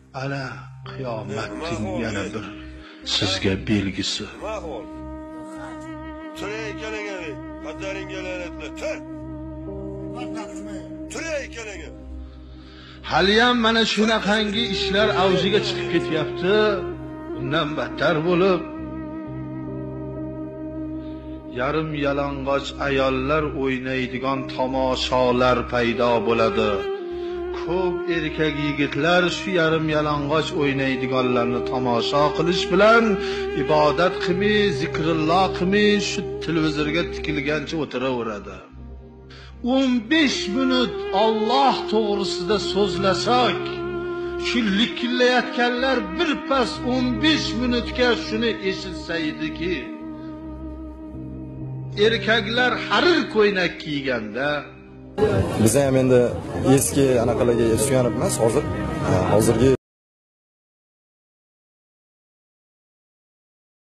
ana qiyomatning yana bir sizga belgisi. Ma'qul. Turay ikkalanga, qaddaringga la'natlar. Turay ikkalanga. Haliyam mana shunaqangi ishlar avjiga chiqib ketyapti. Bundan battar bo'lib yarim yalang'och ayollar o'ynaydigan tomoshalar paydo bo'ladi. Ko'p erkak yigitlar shu yarim yalang'och o'ynaydiganlarni tomosha qilish bilan ibodat qilmay, zikrulloh qilmay shu televizorga tikilgancha o'tiraveradi. 15 minut Alloh to'g'risida so'zlasak, shu likillayotganlar bir pas 15 minutga shuni eshitsaydi-ki, erkaklar harir ko'ynak kiyganda biz ham endi eski anaqalarga suyanib emas, hozirgi